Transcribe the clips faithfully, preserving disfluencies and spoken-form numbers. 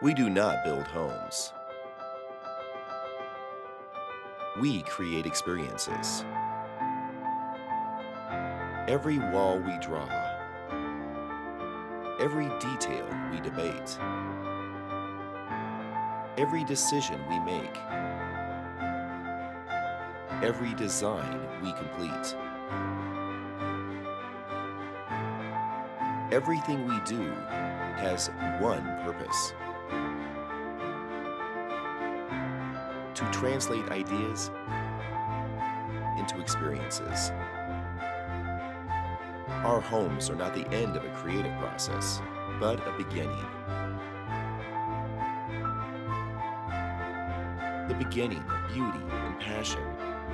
We do not build homes. We create experiences. Every wall we draw, every detail we debate, every decision we make, every design we complete, everything we do has one purpose: to translate ideas into experiences. Our homes are not the end of a creative process, but a beginning. The beginning of beauty and passion.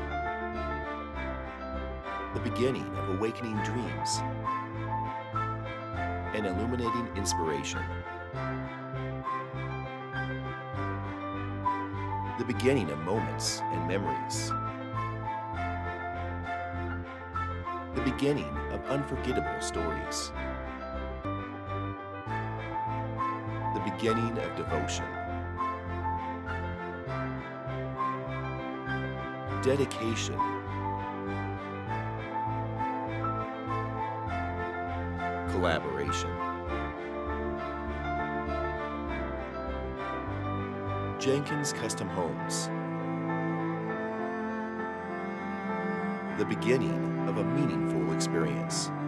The beginning of awakening dreams and illuminating inspiration. The beginning of moments and memories. The beginning of unforgettable stories. The beginning of devotion. Dedication. Collaboration. Jenkins Custom Homes. The beginning of a meaningful experience.